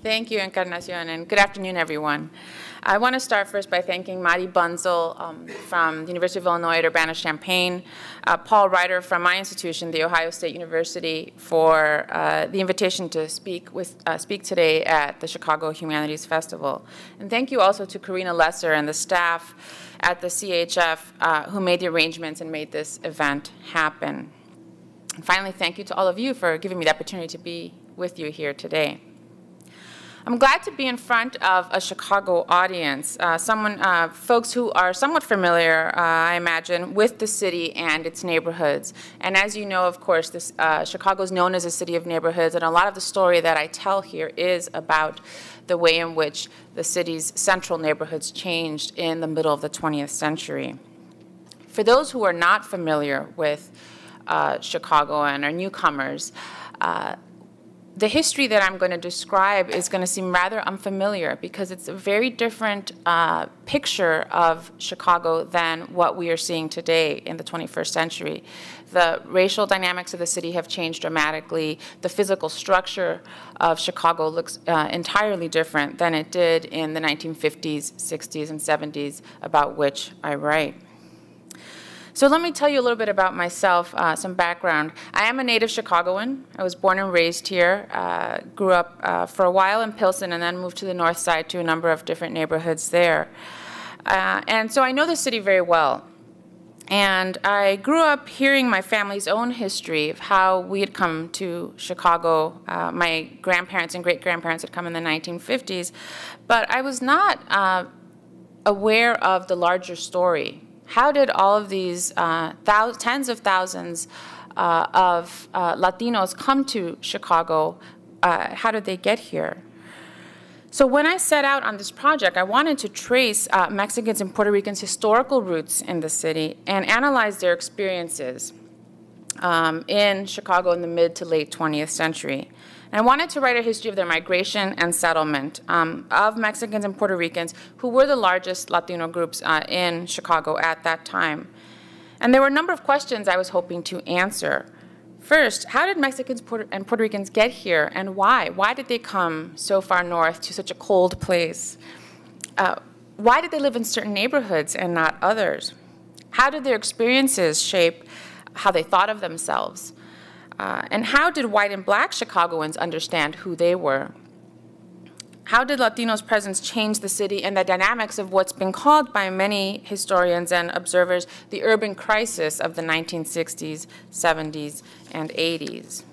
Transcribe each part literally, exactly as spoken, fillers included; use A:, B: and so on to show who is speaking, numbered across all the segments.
A: Thank you, Encarnacion, and good afternoon, everyone. I want to start first by thanking Mari Bunzel um, from the University of Illinois at Urbana-Champaign, uh, Paul Ryder from my institution, The Ohio State University, for uh, the invitation to speak, with, uh, speak today at the Chicago Humanities Festival. And thank you also to Karina Lesser and the staff at the C H F uh, who made the arrangements and made this event happen. And finally, thank you to all of you for giving me the opportunity to be with you here today. I'm glad to be in front of a Chicago audience, uh, someone, uh, folks who are somewhat familiar, uh, I imagine, with the city and its neighborhoods. And as you know, of course, this, uh, Chicago is known as a city of neighborhoods, and a lot of the story that I tell here is about the way in which the city's central neighborhoods changed in the middle of the twentieth century. For those who are not familiar with uh, Chicago and are newcomers, uh, the history that I'm going to describe is going to seem rather unfamiliar because it's a very different uh, picture of Chicago than what we are seeing today in the twenty-first century. The racial dynamics of the city have changed dramatically. The physical structure of Chicago looks uh, entirely different than it did in the nineteen fifties, sixties, and seventies, about which I write. So let me tell you a little bit about myself, uh, some background. I am a native Chicagoan. I was born and raised here, uh, grew up uh, for a while in Pilsen, and then moved to the north side to a number of different neighborhoods there. Uh, and so I know the city very well. And I grew up hearing my family's own history of how we had come to Chicago. Uh, my grandparents and great-grandparents had come in the nineteen fifties. But I was not uh, aware of the larger story. How did all of these uh, tens of thousands uh, of uh, Latinos come to Chicago? Uh, how did they get here? So when I set out on this project, I wanted to trace uh, Mexicans and Puerto Ricans' historical roots in the city and analyze their experiences um, in Chicago in the mid to late twentieth century. And I wanted to write a history of their migration and settlement um, of Mexicans and Puerto Ricans, who were the largest Latino groups uh, in Chicago at that time. And there were a number of questions I was hoping to answer. First, how did Mexicans and Puerto Ricans get here, and why? Why did they come so far north to such a cold place? Uh, why did they live in certain neighborhoods and not others? How did their experiences shape how they thought of themselves? Uh, and how did white and black Chicagoans understand who they were? How did Latinos' presence change the city and the dynamics of what's been called by many historians and observers the urban crisis of the nineteen sixties, seventies, and eighties?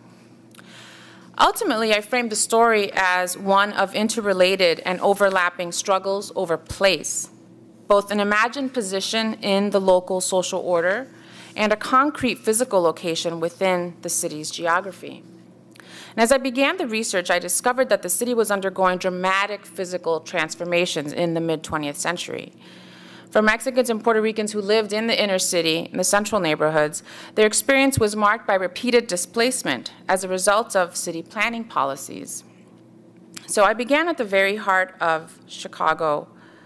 A: Ultimately, I framed the story as one of interrelated and overlapping struggles over place, both an imagined position in the local social order and a concrete physical location within the city's geography. And as I began the research, I discovered that the city was undergoing dramatic physical transformations in the mid twentieth century. For Mexicans and Puerto Ricans who lived in the inner city, in the central neighborhoods, their experience was marked by repeated displacement as a result of city planning policies. So I began at the very heart of Chicago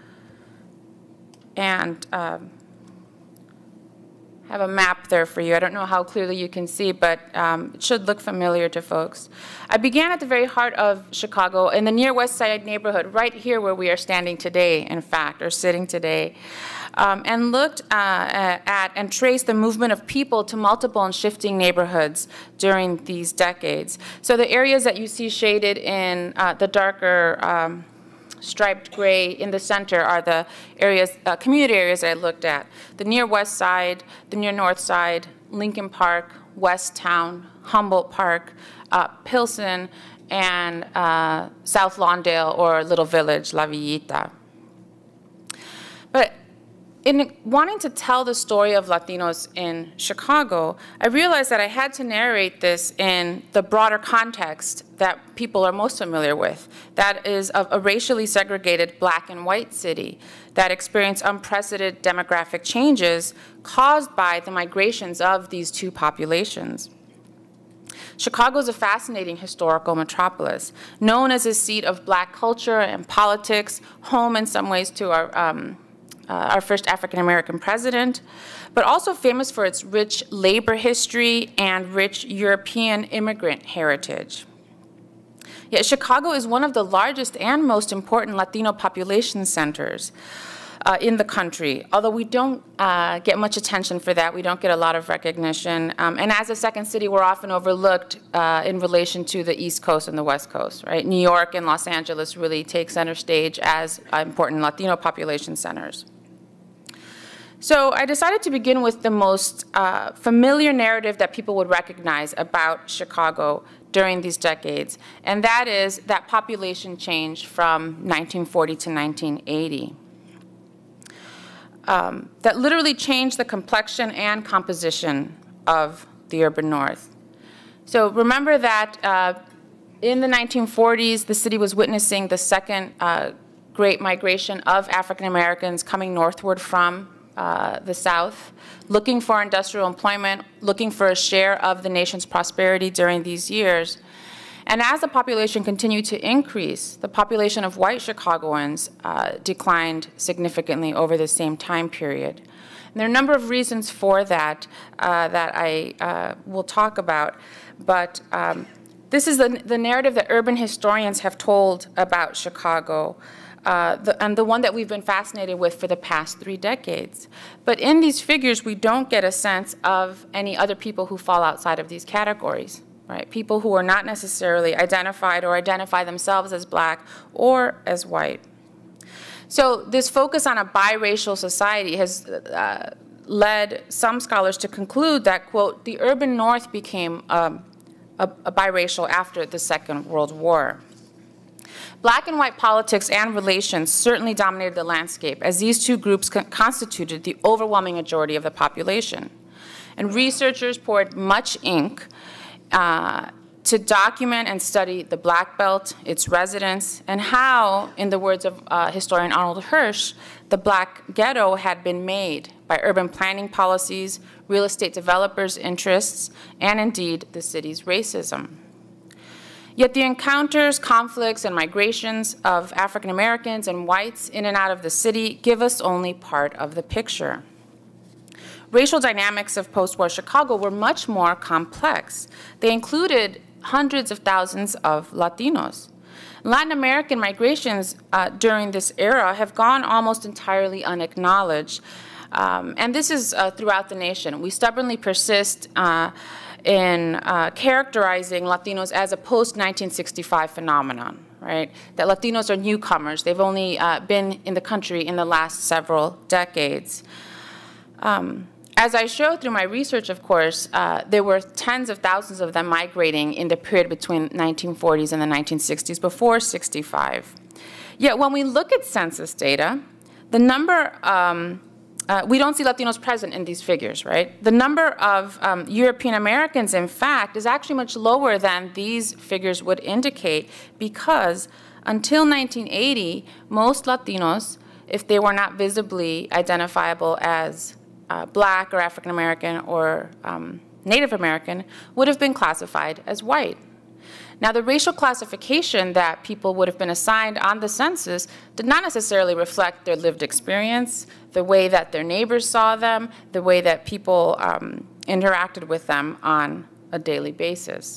A: and um, I have a map there for you. I don't know how clearly you can see, but um, it should look familiar to folks. I began at the very heart of Chicago in the near West Side neighborhood, right here where we are standing today, in fact, or sitting today, um, and looked uh, at and traced the movement of people to multiple and shifting neighborhoods during these decades. So the areas that you see shaded in uh, the darker um, striped gray in the center are the areas, uh, community areas that I looked at. The near West Side, the near North Side, Lincoln Park, West Town, Humboldt Park, uh, Pilsen, and uh, South Lawndale or Little Village, La Villita. But in wanting to tell the story of Latinos in Chicago, I realized that I had to narrate this in the broader context that people are most familiar with. That is of a racially segregated black and white city that experienced unprecedented demographic changes caused by the migrations of these two populations. Chicago is a fascinating historical metropolis, known as a seat of black culture and politics, home in some ways to our um, Uh, our first African-American president, but also famous for its rich labor history and rich European immigrant heritage. Yet Chicago is one of the largest and most important Latino population centers uh, in the country, although we don't uh, get much attention for that. We don't get a lot of recognition. Um, and as a second city, we're often overlooked uh, in relation to the East Coast and the West Coast, right? New York and Los Angeles really take center stage as uh, important Latino population centers. So I decided to begin with the most uh, familiar narrative that people would recognize about Chicago during these decades, and that is that population change from nineteen forty to nineteen eighty. Um, that literally changed the complexion and composition of the urban North. So remember that uh, in the nineteen forties, the city was witnessing the second uh, great migration of African Americans coming northward from Uh, the South, looking for industrial employment, looking for a share of the nation's prosperity during these years. And as the population continued to increase, the population of white Chicagoans uh, declined significantly over the same time period. And there are a number of reasons for that uh, that I uh, will talk about, but um, this is the, the narrative that urban historians have told about Chicago. Uh, the, and the one that we've been fascinated with for the past three decades. But in these figures, we don't get a sense of any other people who fall outside of these categories, right? People who are not necessarily identified or identify themselves as black or as white. So this focus on a biracial society has uh, led some scholars to conclude that, quote, the urban North became um, a, a biracial after the Second World War. Black and white politics and relations certainly dominated the landscape, as these two groups co constituted the overwhelming majority of the population. And researchers poured much ink uh, to document and study the Black Belt, its residents, and how, in the words of uh, historian Arnold Hirsch, the Black ghetto had been made by urban planning policies, real estate developers' interests, and indeed the city's racism. Yet the encounters, conflicts, and migrations of African Americans and whites in and out of the city give us only part of the picture. Racial dynamics of post-war Chicago were much more complex. They included hundreds of thousands of Latinos. Latin American migrations uh, during this era have gone almost entirely unacknowledged. Um, and this is uh, throughout the nation. We stubbornly persist uh, in uh, characterizing Latinos as a post nineteen sixty-five phenomenon, right? That Latinos are newcomers. They've only uh, been in the country in the last several decades. Um, as I showed through my research, of course, uh, there were tens of thousands of them migrating in the period between nineteen forties and the nineteen sixties, before sixty-five. Yet when we look at census data, the number, um, Uh, we don't see Latinos present in these figures, right? The number of um, European Americans, in fact, is actually much lower than these figures would indicate, because until nineteen eighty, most Latinos, if they were not visibly identifiable as uh, black or African American or um, Native American, would have been classified as white. Now, the racial classification that people would have been assigned on the census did not necessarily reflect their lived experience, the way that their neighbors saw them, the way that people um, interacted with them on a daily basis.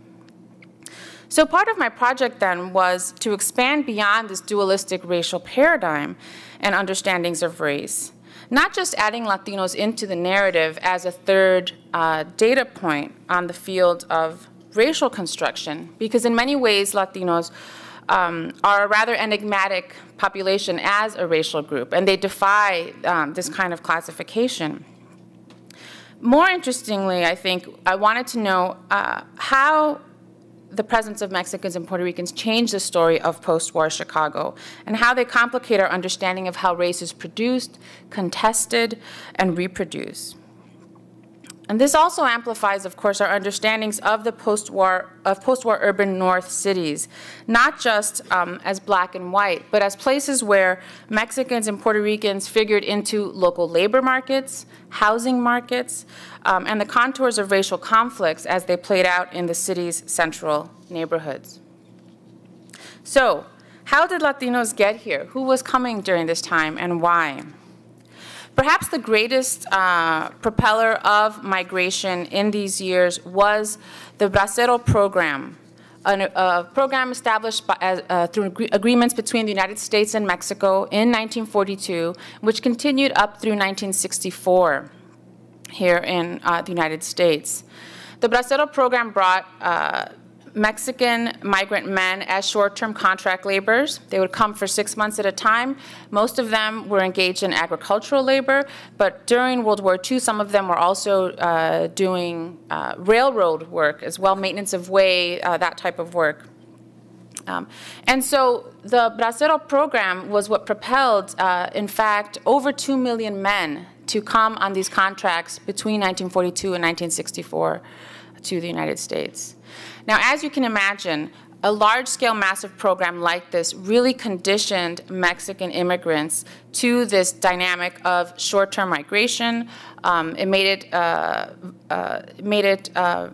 A: So part of my project then was to expand beyond this dualistic racial paradigm and understandings of race, not just adding Latinos into the narrative as a third uh, data point on the field of racial construction, because in many ways Latinos um, are a rather enigmatic population as a racial group, and they defy um, this kind of classification. More interestingly, I think, I wanted to know uh, how the presence of Mexicans and Puerto Ricans changed the story of post-war Chicago, and how they complicate our understanding of how race is produced, contested, and reproduced. And this also amplifies, of course, our understandings of the post-war of post-war urban North cities, not just um, as black and white, but as places where Mexicans and Puerto Ricans figured into local labor markets, housing markets, um, and the contours of racial conflicts as they played out in the city's central neighborhoods. So, how did Latinos get here? Who was coming during this time, and why? Perhaps the greatest uh, propeller of migration in these years was the Bracero program an, a program established by, uh, through agree agreements between the United States and Mexico in nineteen forty-two, which continued up through nineteen sixty-four here in uh, the United States. The Bracero program brought uh, Mexican migrant men as short-term contract laborers. They would come for six months at a time. Most of them were engaged in agricultural labor, but during World War Two, some of them were also uh, doing uh, railroad work as well, maintenance of way, uh, that type of work. Um, and so the Bracero program was what propelled, uh, in fact, over two million men to come on these contracts between nineteen forty-two and nineteen sixty-four to the United States. Now, as you can imagine, a large-scale massive program like this really conditioned Mexican immigrants to this dynamic of short-term migration. Um, it made it, uh, uh, made it uh,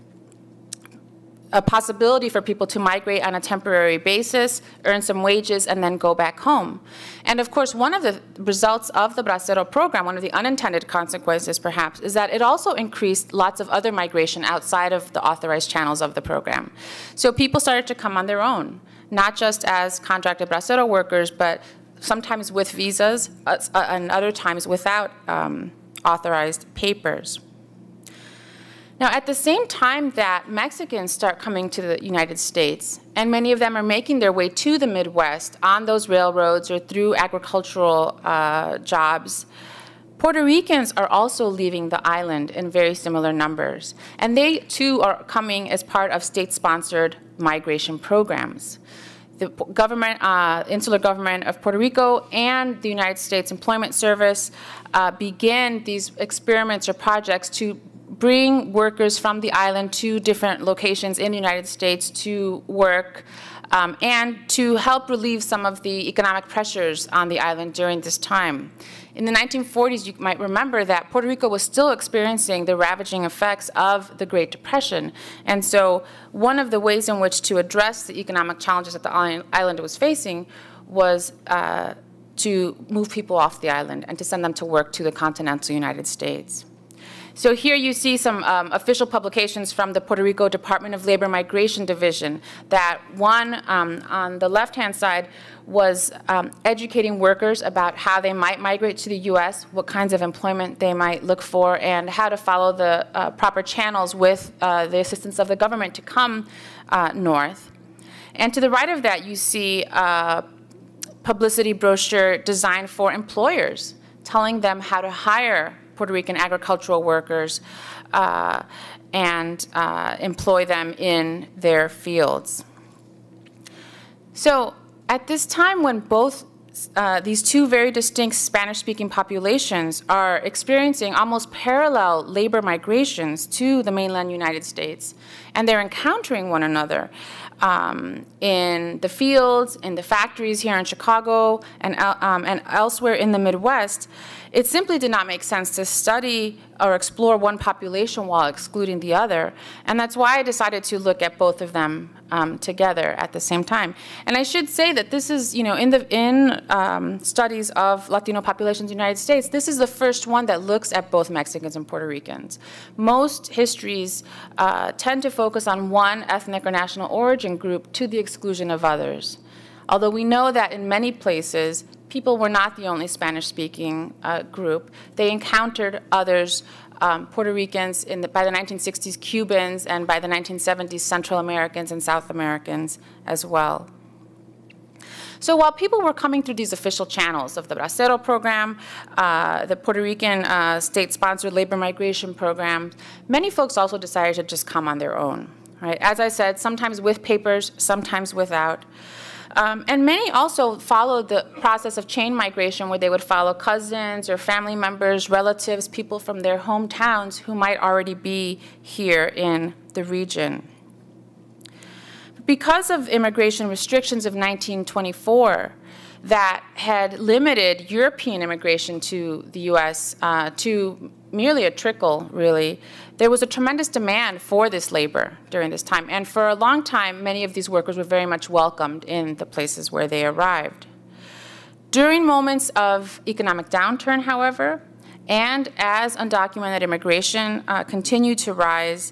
A: a possibility for people to migrate on a temporary basis, earn some wages, and then go back home. And of course, one of the results of the Bracero program, one of the unintended consequences perhaps, is that it also increased lots of other migration outside of the authorized channels of the program. So people started to come on their own, not just as contracted Bracero workers, but sometimes with visas uh, and other times without um, authorized papers. Now, at the same time that Mexicans start coming to the United States, and many of them are making their way to the Midwest on those railroads or through agricultural uh, jobs, Puerto Ricans are also leaving the island in very similar numbers. And they, too, are coming as part of state-sponsored migration programs. The government, uh, insular government of Puerto Rico and the United States Employment Service uh, began these experiments or projects to bring workers from the island to different locations in the United States to work um, and to help relieve some of the economic pressures on the island during this time. In the nineteen forties, you might remember that Puerto Rico was still experiencing the ravaging effects of the Great Depression. And so one of the ways in which to address the economic challenges that the island was facing was uh, to move people off the island and to send them to work to the continental United States. So here you see some um, official publications from the Puerto Rico Department of Labor Migration Division that one um, on the left-hand side was um, educating workers about how they might migrate to the U S, what kinds of employment they might look for, and how to follow the uh, proper channels with uh, the assistance of the government to come uh, north. And to the right of that, you see a publicity brochure designed for employers, telling them how to hire Puerto Rican agricultural workers uh, and uh, employ them in their fields. So at this time when both uh, these two very distinct Spanish-speaking populations are experiencing almost parallel labor migrations to the mainland United States, and they're encountering one another um, in the fields, in the factories here in Chicago, and, um, and elsewhere in the Midwest, it simply did not make sense to study or explore one population while excluding the other. And that's why I decided to look at both of them um, together at the same time. And I should say that this is, you know, in, the, in um, studies of Latino populations in the United States, this is the first one that looks at both Mexicans and Puerto Ricans. Most histories uh, tend to focus on one ethnic or national origin group to the exclusion of others. Although we know that in many places, people were not the only Spanish-speaking uh, group. They encountered others, um, Puerto Ricans, in the, by the nineteen sixties, Cubans, and by the nineteen seventies, Central Americans and South Americans as well. So while people were coming through these official channels of the Bracero program, uh, the Puerto Rican uh, state-sponsored labor migration program, many folks also decided to just come on their own, right? As I said, sometimes with papers, sometimes without. Um, and many also followed the process of chain migration, where they would follow cousins or family members, relatives, people from their hometowns who might already be here in the region. Because of immigration restrictions of nineteen twenty-four that had limited European immigration to the U S uh, to merely a trickle, really, there was a tremendous demand for this labor during this time. And for a long time, many of these workers were very much welcomed in the places where they arrived. During moments of economic downturn, however, and as undocumented immigration uh, continued to rise,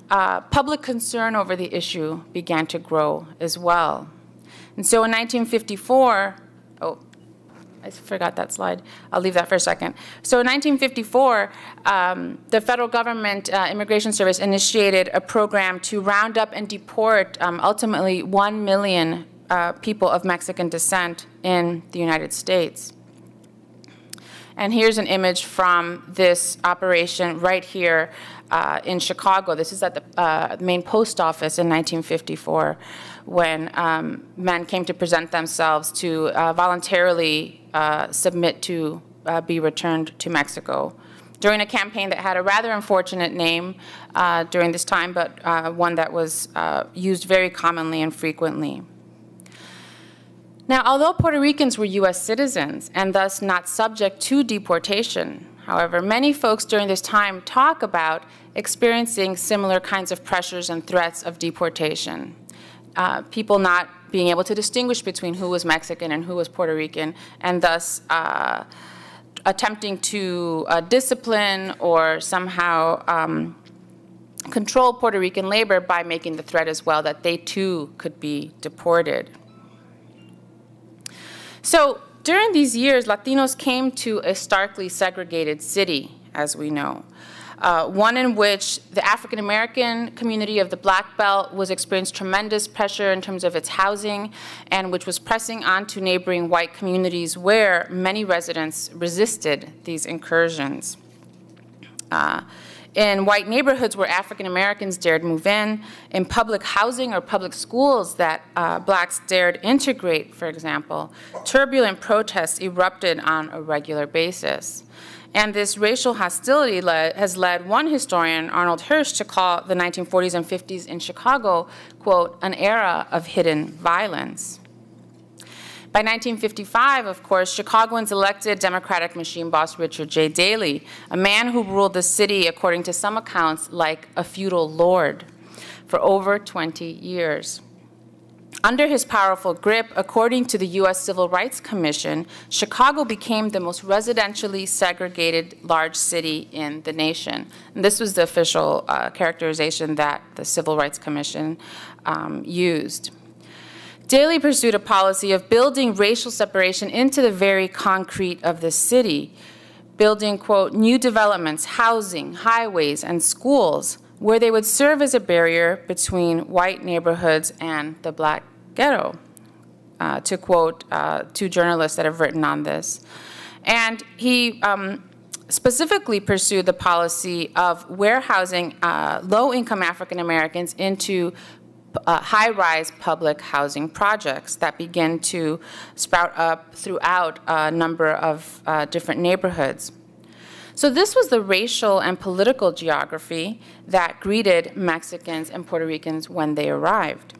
A: uh, public concern over the issue began to grow as well. And so in nineteen fifty-four, oh, I forgot that slide. I'll leave that for a second. So in nineteen fifty-four, um, the federal government uh, immigration service initiated a program to round up and deport um, ultimately one million uh, people of Mexican descent in the United States. And here's an image from this operation right here uh, in Chicago. This is at the uh, main post office in nineteen fifty-four, when um, men came to present themselves to uh, voluntarily uh, submit to uh, be returned to Mexico, during a campaign that had a rather unfortunate name uh, during this time, but uh, one that was uh, used very commonly and frequently. Now, although Puerto Ricans were U S citizens and thus not subject to deportation, however, many folks during this time talk about experiencing similar kinds of pressures and threats of deportation. Uh, people not being able to distinguish between who was Mexican and who was Puerto Rican, and thus uh, attempting to uh, discipline or somehow um, control Puerto Rican labor by making the threat as well that they too could be deported. So during these years, Latinos came to a starkly segregated city, as we know, uh, one in which the African-American community of the Black Belt was experiencing tremendous pressure in terms of its housing, and which was pressing onto neighboring white communities where many residents resisted these incursions. Uh, In white neighborhoods where African Americans dared move in, in public housing or public schools that uh, blacks dared integrate, for example, turbulent protests erupted on a regular basis. And this racial hostility led, has led one historian, Arnold Hirsch, to call the nineteen forties and fifties in Chicago, quote, an era of hidden violence. By nineteen fifty-five, of course, Chicagoans elected Democratic machine boss Richard J. Daley, a man who ruled the city, according to some accounts, like a feudal lord for over twenty years. Under his powerful grip, according to the U S Civil Rights Commission, Chicago became the most residentially segregated large city in the nation. And this was the official uh, characterization that the Civil Rights Commission um, used. Daley pursued a policy of building racial separation into the very concrete of the city, building, quote, new developments, housing, highways, and schools, where they would serve as a barrier between white neighborhoods and the black ghetto, uh, to quote uh, two journalists that have written on this. And he um, specifically pursued the policy of warehousing uh, low-income African Americans into Uh, high-rise public housing projects that begin to sprout up throughout a number of uh, different neighborhoods. So this was the racial and political geography that greeted Mexicans and Puerto Ricans when they arrived.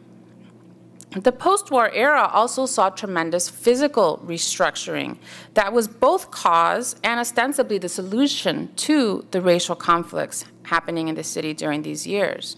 A: The post-war era also saw tremendous physical restructuring that was both cause and ostensibly the solution to the racial conflicts happening in the city during these years.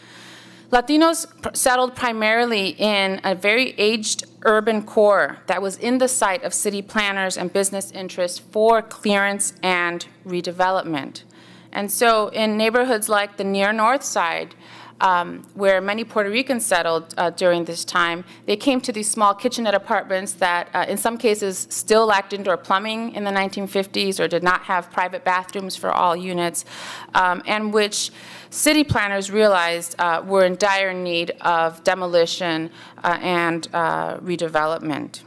A: Latinos settled primarily in a very aged urban core that was in the sight of city planners and business interests for clearance and redevelopment. And so in neighborhoods like the near north side, um, where many Puerto Ricans settled uh, during this time, they came to these small kitchenette apartments that uh, in some cases still lacked indoor plumbing in the nineteen fifties or did not have private bathrooms for all units, um, and which city planners realized uh, were in dire need of demolition uh, and uh, redevelopment.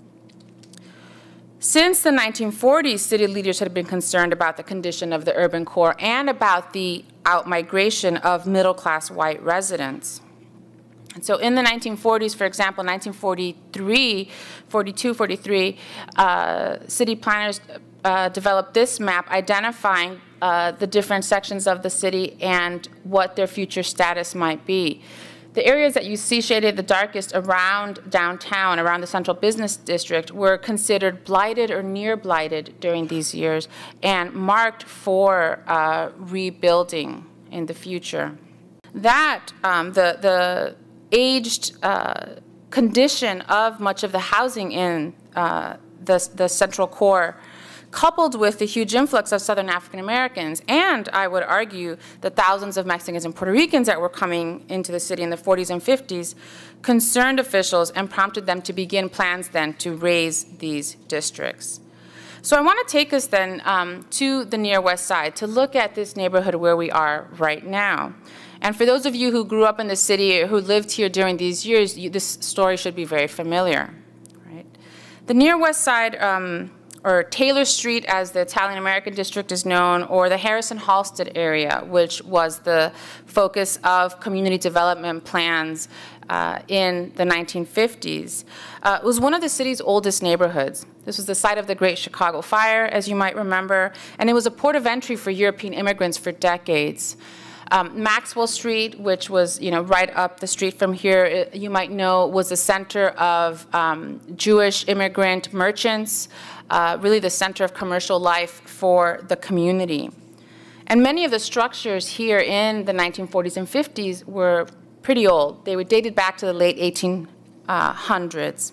A: Since the nineteen forties, city leaders had been concerned about the condition of the urban core and about the outmigration of middle-class white residents. And so in the nineteen forties, for example, nineteen forty-three, forty-two, forty-three, uh, city planners uh, developed this map identifying uh, the different sections of the city and what their future status might be. The areas that you see shaded the darkest around downtown, around the central business district, were considered blighted or near blighted during these years and marked for uh, rebuilding in the future. That, um, the, the aged uh, condition of much of the housing in uh, the, the central core coupled with the huge influx of Southern African Americans, and I would argue the thousands of Mexicans and Puerto Ricans that were coming into the city in the forties and fifties, concerned officials and prompted them to begin plans then to raise these districts. So I want to take us then um, to the near west side to look at this neighborhood where we are right now. And for those of you who grew up in the city or who lived here during these years, you, this story should be very familiar. Right? The near west side, um, or Taylor Street as the Italian American district is known, or the Harrison Halsted area, which was the focus of community development plans uh, in the nineteen fifties, uh, was one of the city's oldest neighborhoods. This was the site of the Great Chicago Fire, as you might remember, and it was a port of entry for European immigrants for decades. Um, Maxwell Street, which was, you know, right up the street from here, it, you might know, was the center of um, Jewish immigrant merchants, uh, really the center of commercial life for the community. And many of the structures here in the nineteen forties and fifties were pretty old. They were dated back to the late eighteen hundreds.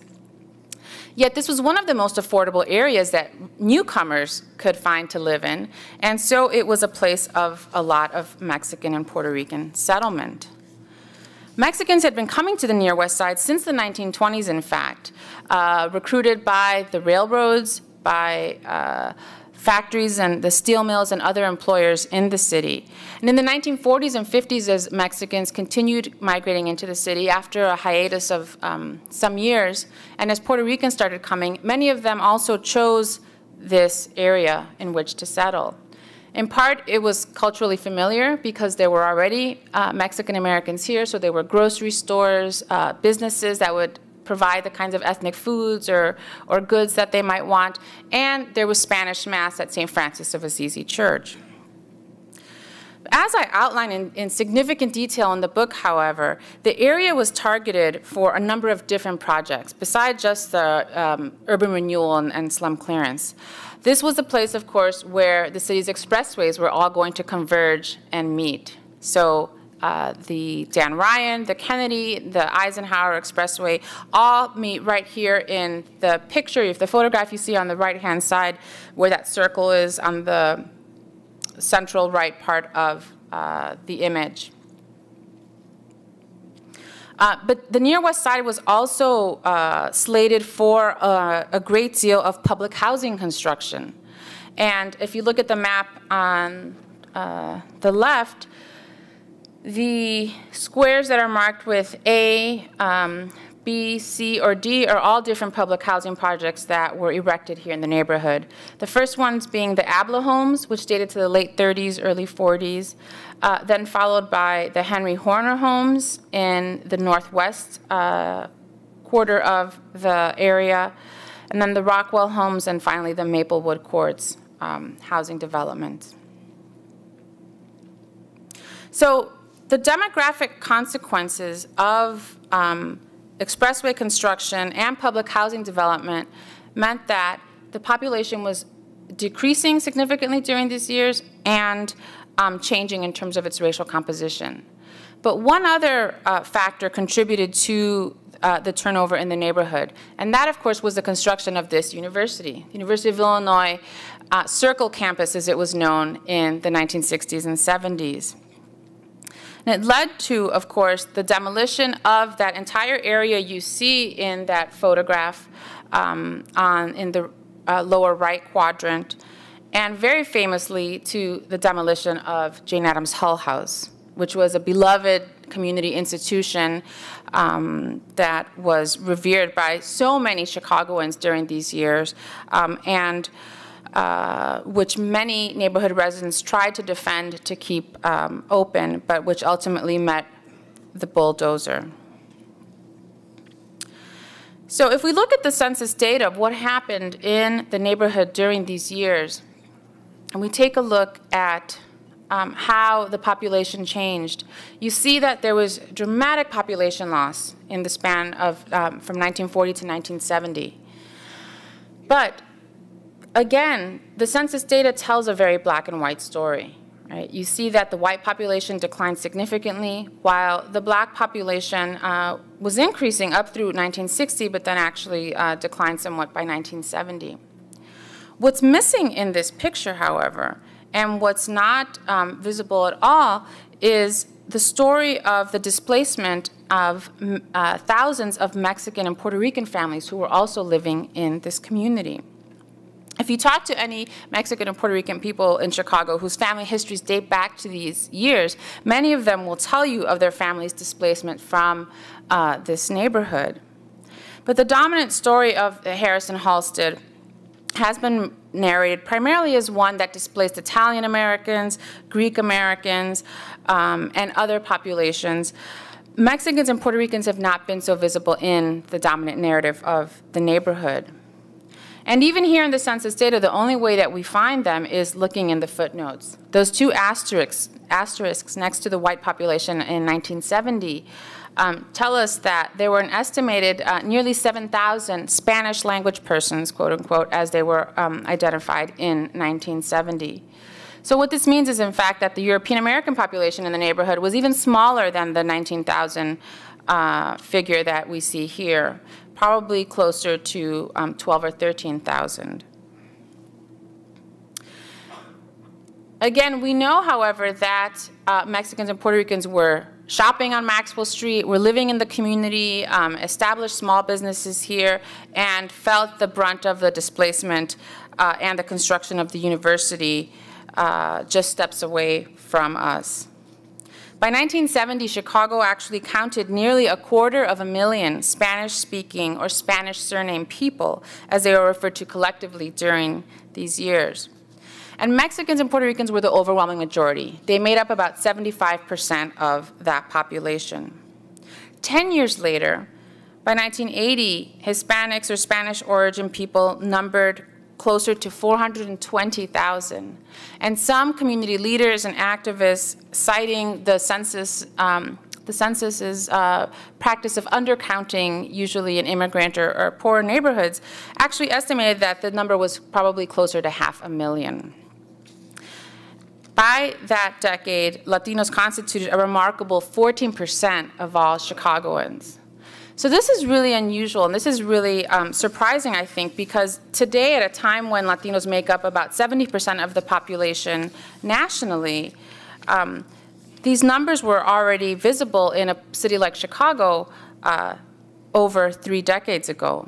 A: Yet this was one of the most affordable areas that newcomers could find to live in, and so it was a place of a lot of Mexican and Puerto Rican settlement. Mexicans had been coming to the near west side since the nineteen twenties, in fact, uh, recruited by the railroads, by uh, factories and the steel mills and other employers in the city. And in the nineteen forties and fifties, as Mexicans continued migrating into the city after a hiatus of um, some years, and as Puerto Ricans started coming, many of them also chose this area in which to settle. In part, it was culturally familiar because there were already uh, Mexican Americans here, so there were grocery stores, uh, businesses that would provide the kinds of ethnic foods or, or goods that they might want, and there was Spanish Mass at Saint Francis of Assisi Church. As I outline in, in significant detail in the book, however, the area was targeted for a number of different projects, besides just the um, urban renewal and, and slum clearance. This was the place, of course, where the city's expressways were all going to converge and meet. So Uh, the Dan Ryan, the Kennedy, the Eisenhower Expressway all meet right here in the picture, if the photograph you see on the right-hand side, where that circle is on the central right part of uh, the image. Uh, but the near west side was also uh, slated for uh, a great deal of public housing construction. And if you look at the map on uh, the left, the squares that are marked with A, um, B, C, or D are all different public housing projects that were erected here in the neighborhood. The first ones being the Abla homes, which dated to the late thirties, early forties, uh, then followed by the Henry Horner homes in the northwest uh, quarter of the area, and then the Rockwell homes, and finally the Maplewood Courts um, housing development. So the demographic consequences of um, expressway construction and public housing development meant that the population was decreasing significantly during these years and um, changing in terms of its racial composition. But one other uh, factor contributed to uh, the turnover in the neighborhood, and that, of course, was the construction of this university, the University of Illinois uh, Circle Campus, as it was known in the nineteen sixties and seventies. And it led to, of course, the demolition of that entire area you see in that photograph um, on, in the uh, lower right quadrant, and very famously to the demolition of Jane Addams Hull House, which was a beloved community institution um, that was revered by so many Chicagoans during these years, um, and Uh, which many neighborhood residents tried to defend to keep um, open, but which ultimately met the bulldozer. So if we look at the census data of what happened in the neighborhood during these years, and we take a look at um, how the population changed, you see that there was dramatic population loss in the span of um, from nineteen forty to nineteen seventy. But again, the census data tells a very black and white story. Right? You see that the white population declined significantly, while the black population uh, was increasing up through nineteen sixty, but then actually uh, declined somewhat by nineteen seventy. What's missing in this picture, however, and what's not um, visible at all, is the story of the displacement of uh, thousands of Mexican and Puerto Rican families who were also living in this community. If you talk to any Mexican and Puerto Rican people in Chicago whose family histories date back to these years, many of them will tell you of their family's displacement from uh, this neighborhood. But the dominant story of Harrison Halstead has been narrated primarily as one that displaced Italian Americans, Greek Americans, um, and other populations. Mexicans and Puerto Ricans have not been so visible in the dominant narrative of the neighborhood. And even here in the census data, the only way that we find them is looking in the footnotes. Those two asterisks, asterisks next to the white population in nineteen seventy um, tell us that there were an estimated uh, nearly seven thousand Spanish language persons, quote unquote, as they were um, identified in nineteen seventy. So what this means is, in fact, that the European American population in the neighborhood was even smaller than the nineteen thousand uh, figure that we see here, probably closer to um, twelve or thirteen thousand. Again, we know, however, that uh, Mexicans and Puerto Ricans were shopping on Maxwell Street, were living in the community, um, established small businesses here, and felt the brunt of the displacement uh, and the construction of the university uh, just steps away from us. By nineteen seventy, Chicago actually counted nearly a quarter of a million Spanish-speaking or Spanish surname people, as they were referred to collectively during these years. And Mexicans and Puerto Ricans were the overwhelming majority. They made up about seventy-five percent of that population. Ten years later, by nineteen eighty, Hispanics or Spanish origin people numbered closer to four hundred twenty thousand. And some community leaders and activists, citing the census, um, the census's uh, practice of undercounting, usually in immigrant or, or poor neighborhoods, actually estimated that the number was probably closer to half a million. By that decade, Latinos constituted a remarkable fourteen percent of all Chicagoans. So this is really unusual, and this is really um, surprising, I think, because today, at a time when Latinos make up about seventy percent of the population nationally, um, these numbers were already visible in a city like Chicago uh, over three decades ago.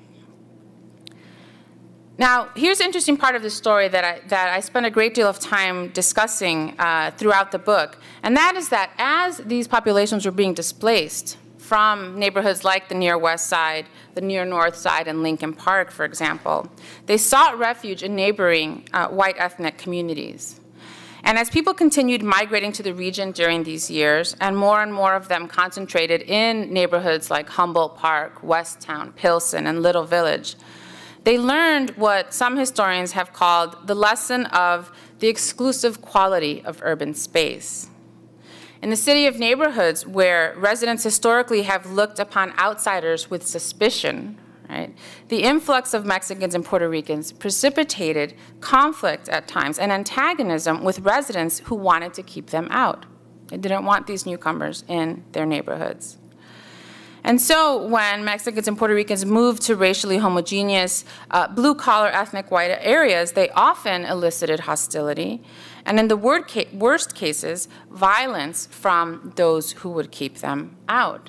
A: Now, here's an interesting part of the story that I, that I spent a great deal of time discussing uh, throughout the book, and that is that as these populations were being displaced from neighborhoods like the near West Side, the near North Side, and Lincoln Park, for example, they sought refuge in neighboring uh, white ethnic communities. And as people continued migrating to the region during these years, and more and more of them concentrated in neighborhoods like Humboldt Park, Westtown, Pilsen, and Little Village, they learned what some historians have called the lesson of the exclusive quality of urban space. In the city of neighborhoods where residents historically have looked upon outsiders with suspicion, right, the influx of Mexicans and Puerto Ricans precipitated conflict at times and antagonism with residents who wanted to keep them out. They didn't want these newcomers in their neighborhoods. And so when Mexicans and Puerto Ricans moved to racially homogeneous, uh, blue-collar ethnic white areas, they often elicited hostility, and in the worst cases, violence from those who would keep them out.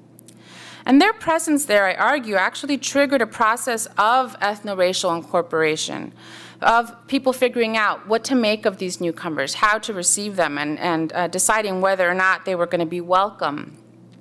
A: And their presence there, I argue, actually triggered a process of ethno-racial incorporation, of people figuring out what to make of these newcomers, how to receive them, and, and uh, deciding whether or not they were going to be welcome.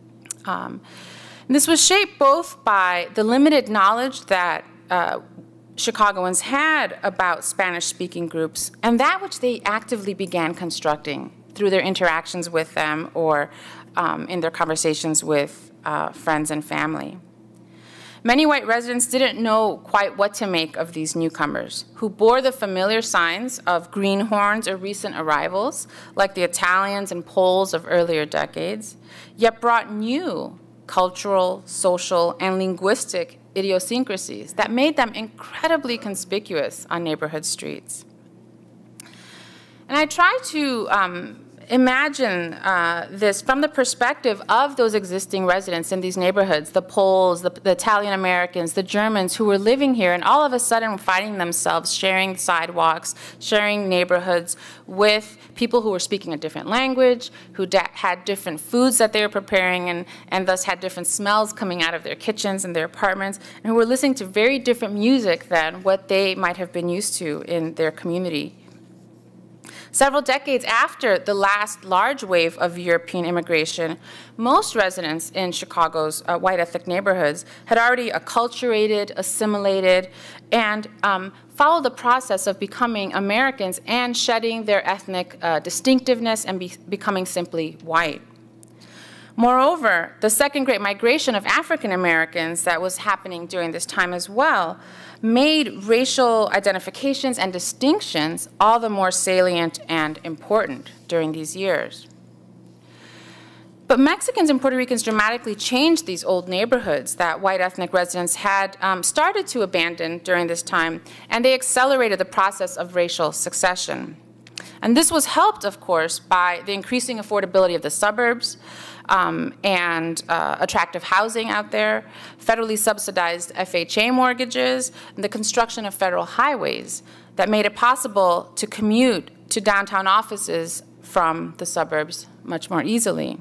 A: Um, This was shaped both by the limited knowledge that uh, Chicagoans had about Spanish-speaking groups and that which they actively began constructing through their interactions with them or um, in their conversations with uh, friends and family. Many white residents didn't know quite what to make of these newcomers, who bore the familiar signs of greenhorns or recent arrivals, like the Italians and Poles of earlier decades, yet brought new cultural, social, and linguistic idiosyncrasies that made them incredibly conspicuous on neighborhood streets. And I try to um, imagine uh, this from the perspective of those existing residents in these neighborhoods, the Poles, the, the Italian Americans, the Germans who were living here and all of a sudden finding themselves sharing sidewalks, sharing neighborhoods with people who were speaking a different language, who had different foods that they were preparing and, and thus had different smells coming out of their kitchens and their apartments, and who were listening to very different music than what they might have been used to in their community. Several decades after the last large wave of European immigration, most residents in Chicago's uh, white ethnic neighborhoods had already acculturated, assimilated, and um, followed the process of becoming Americans and shedding their ethnic uh, distinctiveness and be becoming simply white. Moreover, the second great migration of African Americans that was happening during this time as well made racial identifications and distinctions all the more salient and important during these years. But Mexicans and Puerto Ricans dramatically changed these old neighborhoods that white ethnic residents had um, started to abandon during this time, and they accelerated the process of racial succession. And this was helped, of course, by the increasing affordability of the suburbs, Um, and uh, attractive housing out there, federally subsidized F H A mortgages, and the construction of federal highways that made it possible to commute to downtown offices from the suburbs much more easily.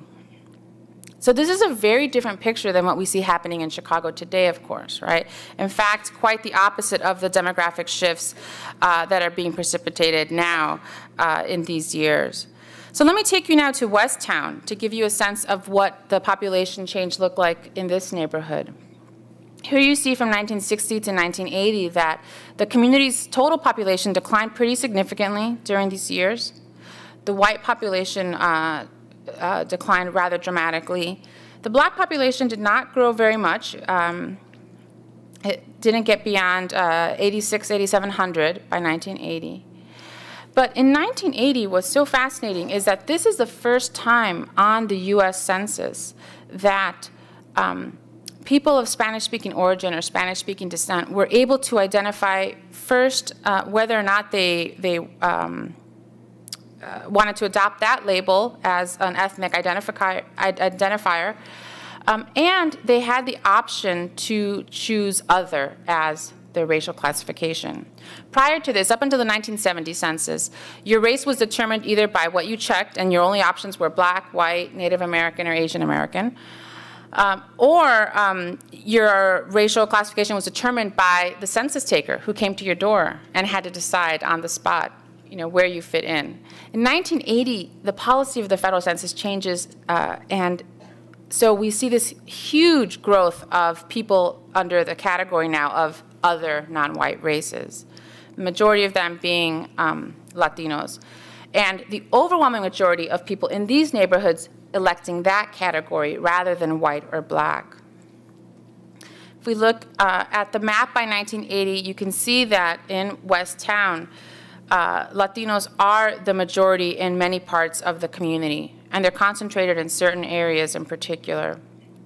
A: So this is a very different picture than what we see happening in Chicago today, of course, right? In fact, quite the opposite of the demographic shifts uh, that are being precipitated now uh, in these years. So let me take you now to Westtown to give you a sense of what the population change looked like in this neighborhood. Here you see from nineteen sixty to nineteen eighty that the community's total population declined pretty significantly during these years. The white population uh, uh, declined rather dramatically. The black population did not grow very much. Um, it didn't get beyond uh, eighty-six, eighty-seven hundred by nineteen eighty. But in nineteen eighty, what's so fascinating is that this is the first time on the U S Census that um, people of Spanish-speaking origin or Spanish-speaking descent were able to identify first uh, whether or not they, they um, uh, wanted to adopt that label as an ethnic identifier, identifier um, and they had the option to choose other as their racial classification. Prior to this, up until the nineteen seventy census, your race was determined either by what you checked, and your only options were black, white, Native American, or Asian American, um, or um, your racial classification was determined by the census taker who came to your door and had to decide on the spot, you know, where you fit in. In nineteen eighty, the policy of the federal census changes, uh, and so we see this huge growth of people under the category now of other non-white races, the majority of them being um, Latinos. And the overwhelming majority of people in these neighborhoods electing that category rather than white or black. If we look uh, at the map by nineteen eighty, you can see that in Westtown, uh, Latinos are the majority in many parts of the community, and they're concentrated in certain areas in particular.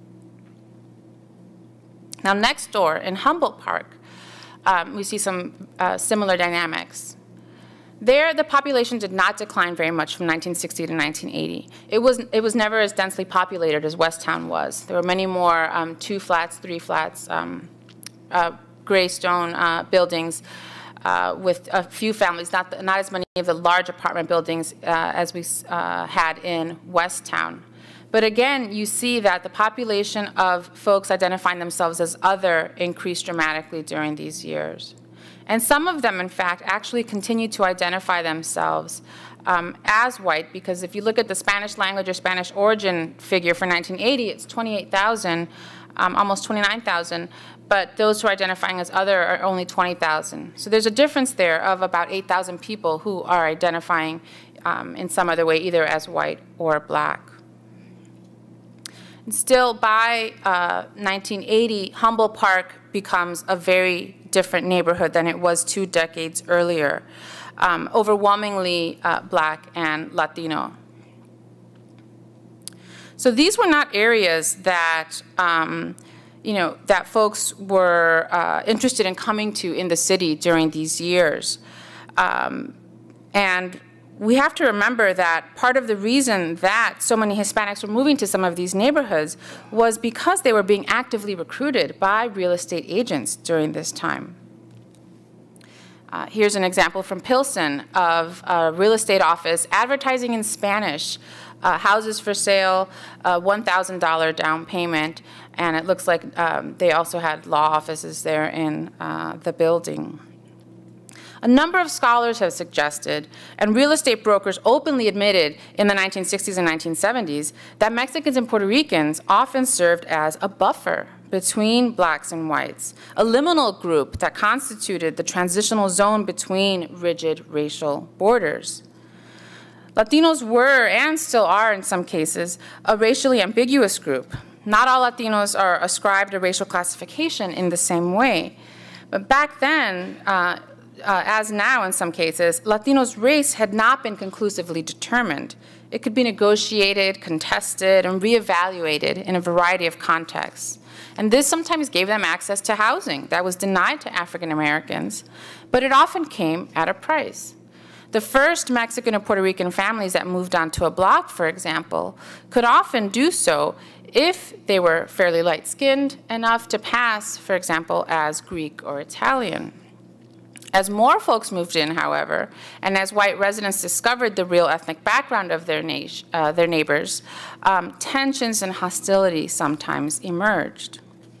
A: Now, next door in Humboldt Park, um, we see some uh, similar dynamics. There, the population did not decline very much from nineteen sixty to nineteen eighty. It was, it was never as densely populated as Westtown was. There were many more um, two flats, three flats, um, uh, gray stone uh, buildings uh, with a few families, not, the, not as many of the large apartment buildings uh, as we uh, had in Westtown. But again, you see that the population of folks identifying themselves as other increased dramatically during these years. And some of them, in fact, actually continue to identify themselves um, as white, because if you look at the Spanish language or Spanish origin figure for nineteen eighty, it's twenty-eight thousand, um, almost twenty-nine thousand, but those who are identifying as other are only twenty thousand. So there's a difference there of about eight thousand people who are identifying um, in some other way, either as white or black. And still, by uh, nineteen eighty, Humboldt Park becomes a very different neighborhood than it was two decades earlier, um, overwhelmingly uh, black and Latino. So these were not areas that, um, you know, that folks were uh, interested in coming to in the city during these years. Um, and we have to remember that part of the reason that so many Hispanics were moving to some of these neighborhoods was because they were being actively recruited by real estate agents during this time. Uh, here's an example from Pilsen of a real estate office advertising in Spanish, uh, houses for sale, uh, one thousand dollar down payment, and it looks like um, they also had law offices there in uh, the building. A number of scholars have suggested, and real estate brokers openly admitted in the nineteen sixties and nineteen seventies, that Mexicans and Puerto Ricans often served as a buffer between blacks and whites, a liminal group that constituted the transitional zone between rigid racial borders. Latinos were, and still are in some cases, a racially ambiguous group. Not all Latinos are ascribed a racial classification in the same way. But back then, uh, uh, as now in some cases, Latinos' race had not been conclusively determined. It could be negotiated, contested, and reevaluated in a variety of contexts. And this sometimes gave them access to housing that was denied to African Americans, but it often came at a price. The first Mexican or Puerto Rican families that moved onto a block, for example, could often do so if they were fairly light-skinned enough to pass, for example, as Greek or Italian. As more folks moved in, however, and as white residents discovered the real ethnic background of their, na uh, their neighbors, um, tensions and hostility sometimes emerged.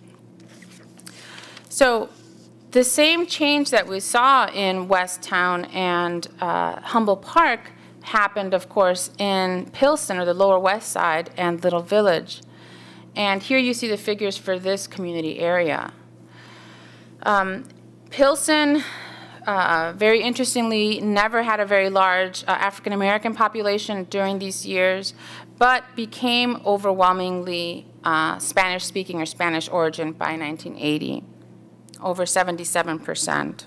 A: So the same change that we saw in Westtown and uh, Humboldt Park happened, of course, in Pilsen, or the Lower West Side, and Little Village. And here you see the figures for this community area. Um, Pilsen, Uh, very interestingly, never had a very large uh, African American population during these years, but became overwhelmingly uh, Spanish speaking or Spanish origin by nineteen eighty, over seventy-seven percent.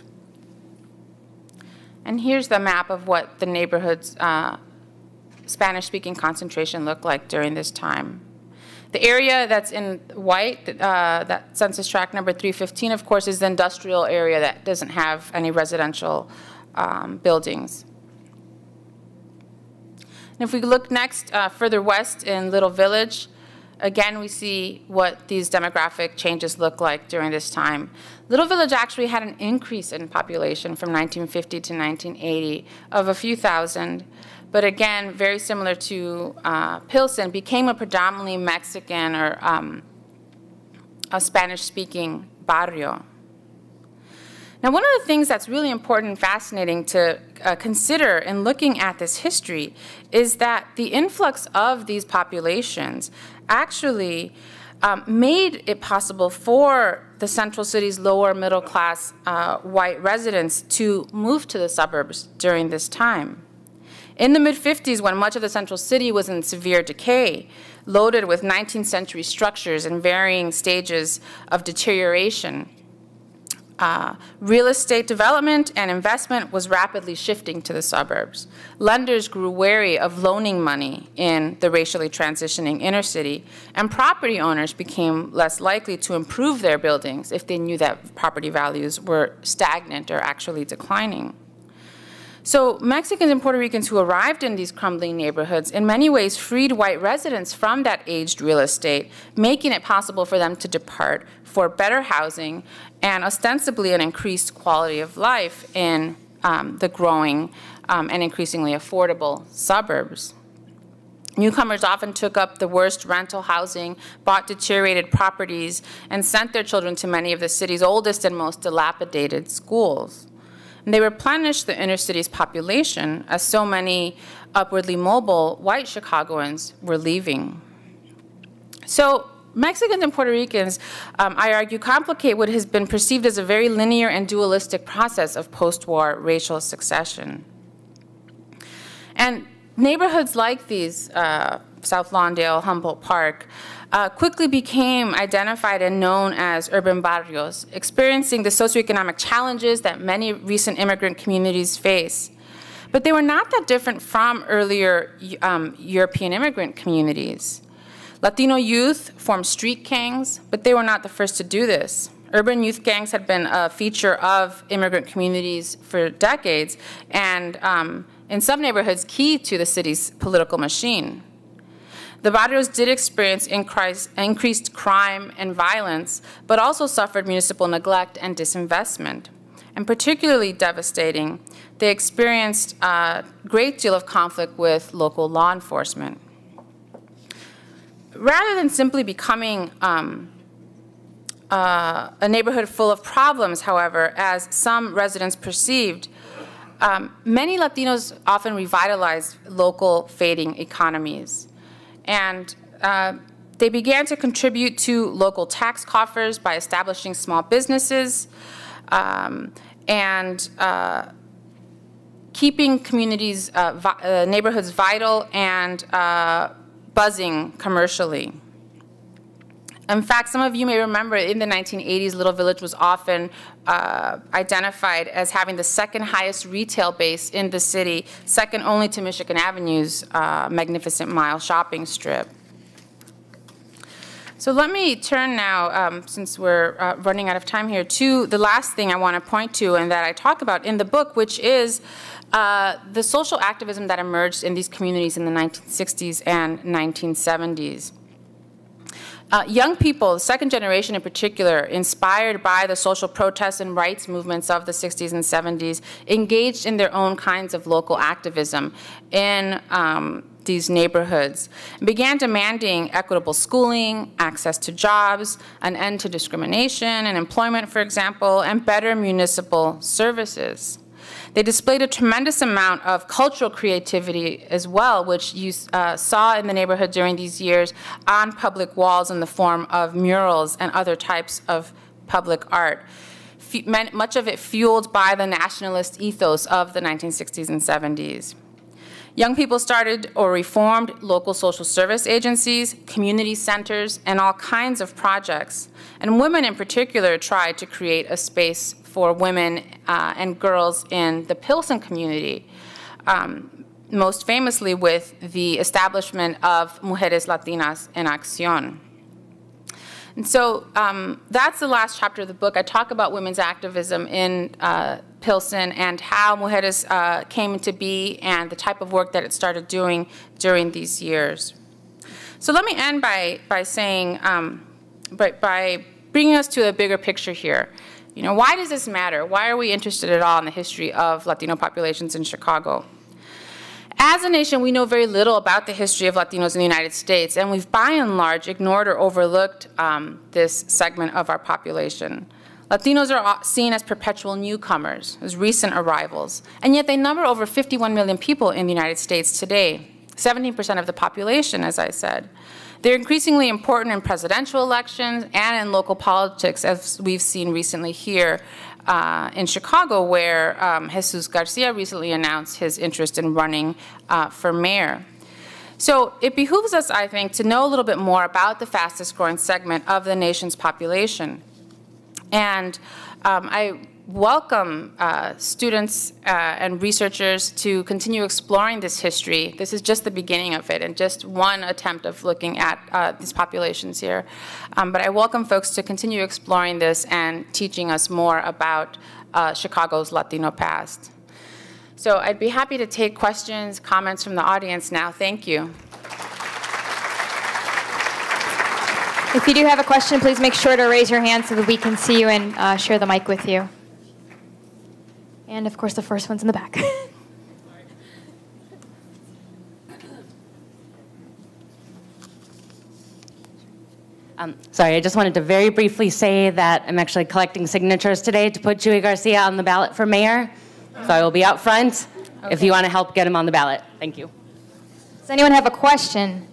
A: And here's the map of what the neighborhood's uh, Spanish speaking concentration looked like during this time. The area that's in white, uh, that census tract number three fifteen, of course, is the industrial area that doesn't have any residential um, buildings. And if we look next, uh, further west in Little Village, again, we see what these demographic changes look like during this time. Little Village actually had an increase in population from nineteen fifty to nineteen eighty of a few thousand. But again, very similar to uh, Pilsen, became a predominantly Mexican or um, a Spanish-speaking barrio. Now, one of the things that's really important and fascinating to uh, consider in looking at this history is that the influx of these populations actually um, made it possible for the central city's lower middle class uh, white residents to move to the suburbs during this time. In the mid fifties, when much of the central city was in severe decay, loaded with nineteenth century structures in varying stages of deterioration, uh, real estate development and investment was rapidly shifting to the suburbs. Lenders grew wary of loaning money in the racially transitioning inner city, and property owners became less likely to improve their buildings if they knew that property values were stagnant or actually declining. So Mexicans and Puerto Ricans who arrived in these crumbling neighborhoods in many ways freed white residents from that aged real estate, making it possible for them to depart for better housing and ostensibly an increased quality of life in um, the growing um, and increasingly affordable suburbs. Newcomers often took up the worst rental housing, bought deteriorated properties, and sent their children to many of the city's oldest and most dilapidated schools. And they replenished the inner city's population as so many upwardly mobile white Chicagoans were leaving. So Mexicans and Puerto Ricans, um, I argue, complicate what has been perceived as a very linear and dualistic process of post-war racial succession. And neighborhoods like these, uh, South Lawndale, Humboldt Park, uh, quickly became identified and known as urban barrios, experiencing the socioeconomic challenges that many recent immigrant communities face. But they were not that different from earlier um, European immigrant communities. Latino youth formed street gangs, but they were not the first to do this. Urban youth gangs had been a feature of immigrant communities for decades, and um, in some neighborhoods, key to the city's political machine. The barrios did experience increased crime and violence, but also suffered municipal neglect and disinvestment. And particularly devastating, they experienced a great deal of conflict with local law enforcement. Rather than simply becoming um, uh, a neighborhood full of problems, however, as some residents perceived, um, many Latinos often revitalized local fading economies. And uh, they began to contribute to local tax coffers by establishing small businesses um, and uh, keeping communities, uh, vi uh, neighborhoods vital and uh, buzzing commercially. In fact, some of you may remember in the nineteen eighties, Little Village was often uh, identified as having the second highest retail base in the city, second only to Michigan Avenue's uh, Magnificent Mile shopping strip. So let me turn now, um, since we're uh, running out of time here, to the last thing I want to point to and that I talk about in the book, which is uh, the social activism that emerged in these communities in the nineteen sixties and nineteen seventies. Uh, young people, the second generation in particular, inspired by the social protests and rights movements of the sixties and seventies, engaged in their own kinds of local activism in um, these neighborhoods, and began demanding equitable schooling, access to jobs, an end to discrimination and employment, for example, and better municipal services. They displayed a tremendous amount of cultural creativity as well, which you uh, saw in the neighborhood during these years on public walls in the form of murals and other types of public art, F much of it fueled by the nationalist ethos of the nineteen sixties and seventies. Young people started or reformed local social service agencies, community centers, and all kinds of projects. And women in particular tried to create a space for women uh, and girls in the Pilsen community, um, most famously with the establishment of Mujeres Latinas en Acción. And so um, that's the last chapter of the book. I talk about women's activism in uh, Pilsen and how Mujeres uh, came into be and the type of work that it started doing during these years. So let me end by, by saying, um, by, by bringing us to a bigger picture here. You know, why does this matter? Why are we interested at all in the history of Latino populations in Chicago? As a nation, we know very little about the history of Latinos in the United States, and we've by and large ignored or overlooked um, this segment of our population. Latinos are seen as perpetual newcomers, as recent arrivals, and yet they number over fifty-one million people in the United States today, seventeen percent of the population, as I said. They're increasingly important in presidential elections and in local politics, as we've seen recently here uh, in Chicago, where um, Jesus Garcia recently announced his interest in running uh, for mayor. So it behooves us, I think, to know a little bit more about the fastest growing segment of the nation's population. And um, I welcome uh, students uh, and researchers to continue exploring this history. This is just the beginning of it and just one attempt of looking at uh, these populations here. Um, but I welcome folks to continue exploring this and teaching us more about uh, Chicago's Latino past. So I'd be happy to take questions, comments from the audience now. Thank you.
B: If you do have a question, please make sure to raise your hand so that we can see you and uh, share the mic with you. And of course, the first one's in the back.
C: um, sorry, I just wanted to very briefly say that I'm actually collecting signatures today to put Chuy Garcia on the ballot for mayor. So I will be out front okay. if you want to help get him on the ballot. Thank you.
B: Does anyone have a question?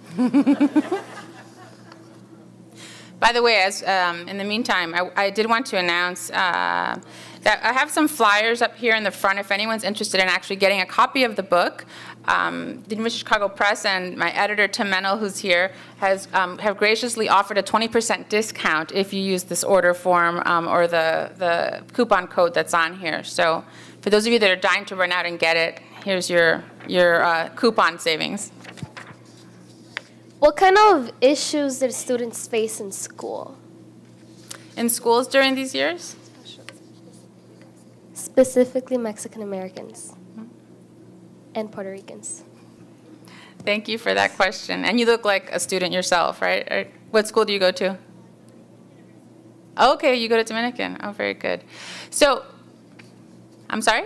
A: By the way, as um, in the meantime, I, I did want to announce uh, that I have some flyers up here in the front if anyone's interested in actually getting a copy of the book. Um, the University of Chicago Press and my editor, Tim Mennel, who's here, has um, have graciously offered a twenty percent discount if you use this order form um, or the, the coupon code that's on here. So for those of you that are dying to run out and get it, here's your, your uh, coupon savings.
D: What kind of issues did students face in school?
A: In schools during these years?
D: Specifically Mexican Americans. and Puerto Ricans.
A: Thank you for that question. And you look like a student yourself, right? Or what school do you go to? Okay, you go to Dominican. Oh, very good. So, I'm sorry?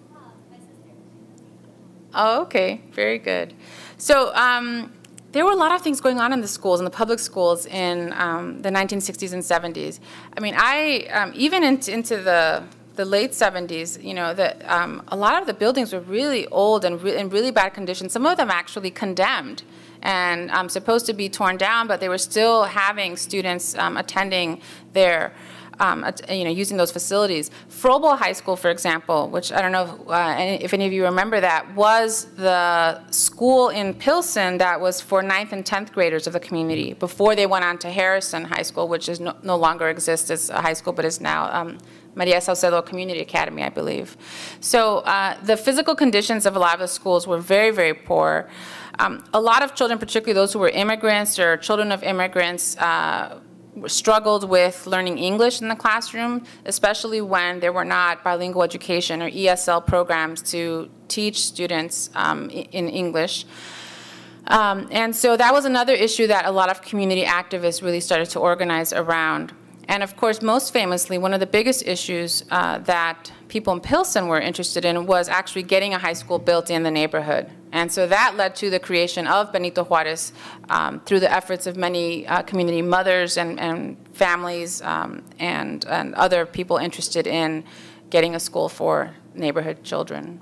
A: Oh, okay, very good. So, um, there were a lot of things going on in the schools, in the public schools in um, the nineteen sixties and seventies. I mean, I, um, even into, into the, the late seventies, you know, the, um, a lot of the buildings were really old and re in really bad condition. Some of them actually condemned and um, supposed to be torn down, but they were still having students um, attending there. Um, you know, using those facilities. Froebel High School, for example, which I don't know if, uh, if any of you remember that, was the school in Pilsen that was for ninth and tenth graders of the community before they went on to Harrison High School, which is no, no longer exists as a high school, but is now um, Maria Saucedo Community Academy, I believe. So uh, the physical conditions of a lot of the schools were very, very poor. Um, a lot of children, particularly those who were immigrants or children of immigrants, uh, struggled with learning English in the classroom, especially when there were not bilingual education or E S L programs to teach students um, in English. Um, and so that was another issue that a lot of community activists really started to organize around. And of course, most famously, one of the biggest issues uh, that people in Pilsen were interested in was actually getting a high school built in the neighborhood. And so that led to the creation of Benito Juarez um, through the efforts of many uh, community mothers and, and families um, and, and other people interested in getting a school for neighborhood children.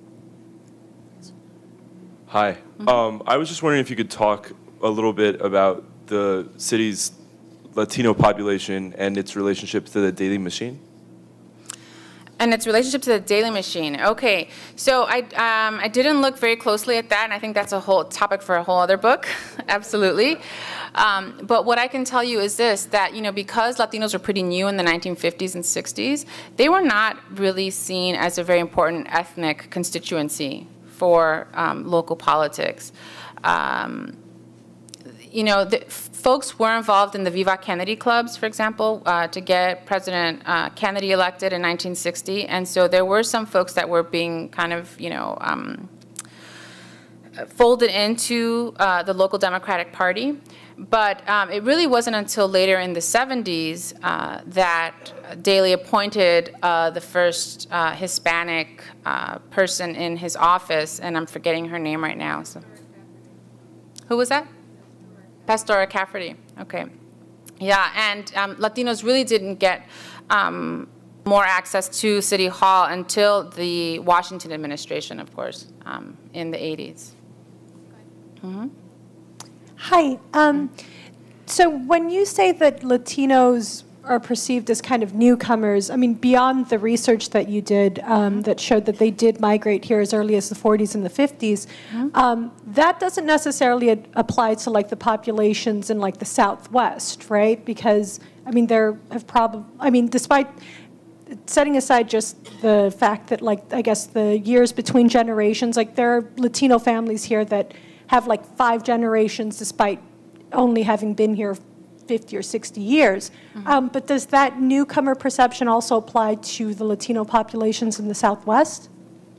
E: Hi. Mm-hmm. um, I was just wondering if you could talk a little bit about the city's Latino population and its relationship to the daily machine.
A: And its relationship to the daily machine. Okay, so I, um, I didn't look very closely at that, and I think that's a whole topic for a whole other book, absolutely. Um, but what I can tell you is this, that you know, because Latinos were pretty new in the nineteen fifties and sixties, they were not really seen as a very important ethnic constituency for um, local politics. Um, You know, the, folks were involved in the Viva Kennedy clubs, for example, uh, to get President uh, Kennedy elected in nineteen sixty. And so there were some folks that were being kind of, you know, um, folded into uh, the local Democratic Party. But um, it really wasn't until later in the seventies uh, that Daley appointed uh, the first uh, Hispanic uh, person in his office, and I'm forgetting her name right now. So. Who was that? Pastora Cafferty, okay. Yeah, and um, Latinos really didn't get um, more access to City Hall until the Washington administration, of course, um, in the eighties. Mm-hmm.
F: Hi, um, so when you say that Latinos are perceived as kind of newcomers, I mean, beyond the research that you did um, that showed that they did migrate here as early as the forties and the fifties, mm-hmm. um, that doesn't necessarily ad apply to like the populations in like the Southwest, right? Because, I mean, there have probably, I mean, despite setting aside just the fact that like, I guess the years between generations, like there are Latino families here that have like five generations despite only having been here fifty or sixty years. Mm-hmm. um, but does that newcomer perception also apply to the Latino populations in the Southwest?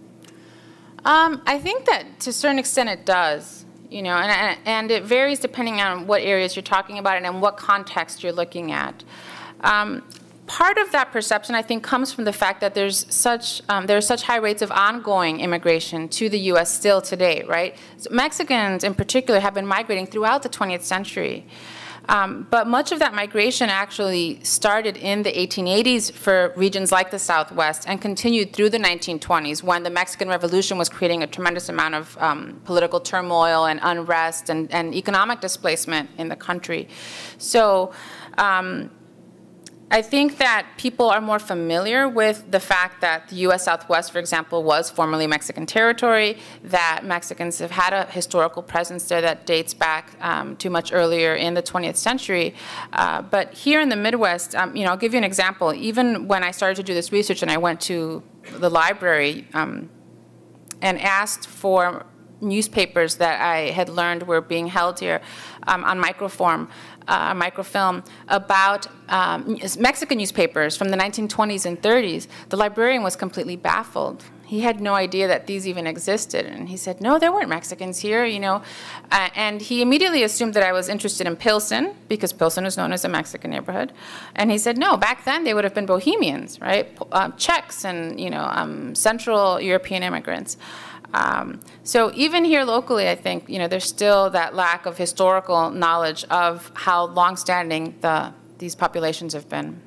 A: Um, I think that to a certain extent it does, you know, and, and it varies depending on what areas you're talking about and what context you're looking at. Um, part of that perception, I think, comes from the fact that there's such, um, there are such high rates of ongoing immigration to the U S still today, right? So Mexicans in particular have been migrating throughout the twentieth century. Um, but much of that migration actually started in the eighteen eighties for regions like the Southwest and continued through the nineteen twenties when the Mexican Revolution was creating a tremendous amount of um, political turmoil and unrest and, and economic displacement in the country. So um, I think that people are more familiar with the fact that the U S Southwest, for example, was formerly Mexican territory, that Mexicans have had a historical presence there that dates back um, to much earlier in the twentieth century. Uh, but here in the Midwest, um, you know, I'll give you an example. Even when I started to do this research and I went to the library um, and asked for newspapers that I had learned were being held here um, on microform, uh, microfilm about um, Mexican newspapers from the nineteen twenties and thirties, the librarian was completely baffled. he had no idea that these even existed. And he said, no, there weren't Mexicans here, you know. Uh, and he immediately assumed that I was interested in Pilsen, because Pilsen is known as a Mexican neighborhood. And he said, no, back then they would have been Bohemians, right? Um, Czechs and, you know, um, Central European immigrants. Um, so even here locally, I think, you know, there's still that lack of historical knowledge of how longstanding the, these populations have been.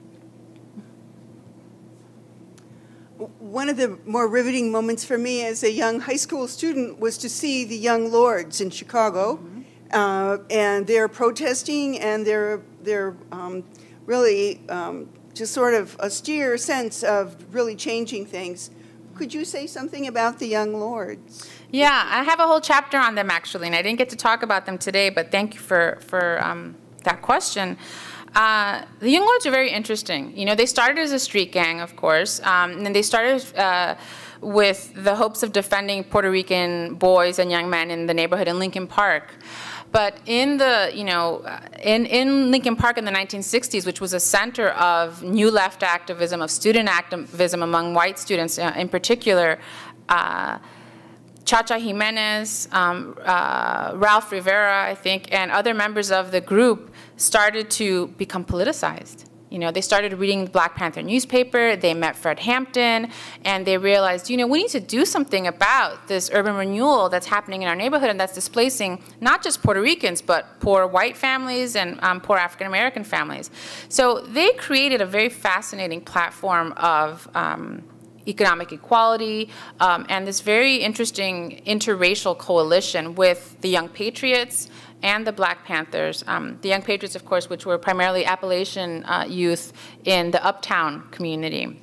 G: One of the more riveting moments for me as a young high school student was to see the Young Lords in Chicago, mm-hmm. uh, and they're protesting, and they're they're um, really um, just sort of austere sense of really changing things. Could you say something about the Young Lords?
A: Yeah, I have a whole chapter on them actually, and I didn't get to talk about them today, but thank you for for um, that question. Uh, the Young Lords are very interesting. You know, they started as a street gang, of course, um, and then they started uh, with the hopes of defending Puerto Rican boys and young men in the neighborhood in Lincoln Park. But in the, you know, in, in Lincoln Park in the nineteen sixties, which was a center of new left activism, of student activism among white students uh, in particular, uh, Chacha Jimenez, um, uh, Ralph Rivera, I think, and other members of the group started to become politicized. You know, they started reading the Black Panther newspaper, they met Fred Hampton, and they realized, you know, we need to do something about this urban renewal that's happening in our neighborhood and that's displacing not just Puerto Ricans, but poor white families and um, poor African-American families. So they created a very fascinating platform of um, economic equality, um, and this very interesting interracial coalition with the Young Patriots and the Black Panthers. Um, the Young Patriots, of course, which were primarily Appalachian uh, youth in the uptown community.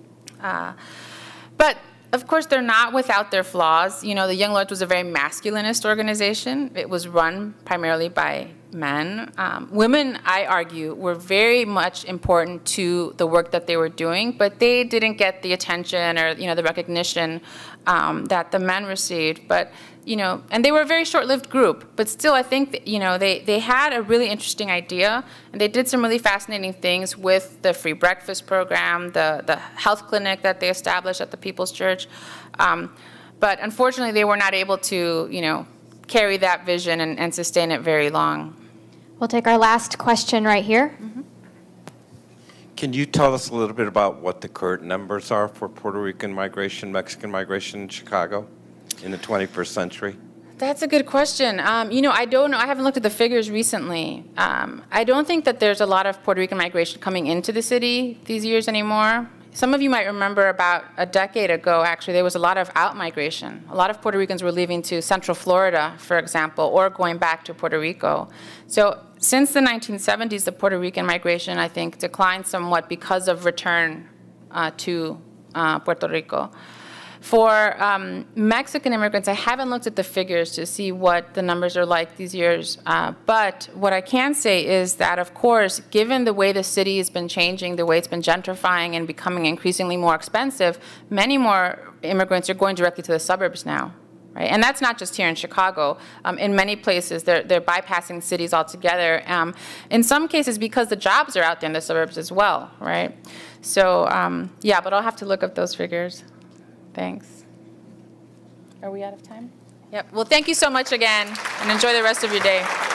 A: Uh, but of course, they're not without their flaws. You know, the Young Lords was a very masculinist organization. It was run primarily by men. Um, women, I argue, were very much important to the work that they were doing, but they didn't get the attention or, you know, the recognition um, that the men received. But, you know, and they were a very short-lived group, but still, I think, that, you know, they, they had a really interesting idea, and they did some really fascinating things with the free breakfast program, the, the health clinic that they established at the People's Church. Um, but unfortunately, they were not able to, you know, carry that vision and, and sustain it very long.
B: We'll take our last question right here.
A: Mm-hmm.
H: Can you tell us a little bit about what the current numbers are for Puerto Rican migration, Mexican migration in Chicago in the twenty-first century?
A: That's a good question. Um, you know, I don't know. I haven't looked at the figures recently. Um, I don't think that there's a lot of Puerto Rican migration coming into the city these years anymore. Some of you might remember about a decade ago, actually, there was a lot of out-migration. A lot of Puerto Ricans were leaving to Central Florida, for example, or going back to Puerto Rico. So since the nineteen seventies, the Puerto Rican migration, I think, declined somewhat because of return uh, to uh, Puerto Rico. For um, Mexican immigrants, I haven't looked at the figures to see what the numbers are like these years. Uh, but what I can say is that, of course, given the way the city has been changing, the way it's been gentrifying and becoming increasingly more expensive, many more immigrants are going directly to the suburbs now. Right? And that's not just here in Chicago. Um, in many places, they're, they're bypassing cities altogether. Um, in some cases, because the jobs are out there in the suburbs as well, right? So, um, yeah, but I'll have to look up those figures. Thanks. Are we out of time? Yep. Well, thank you so much again, and enjoy the rest of your day.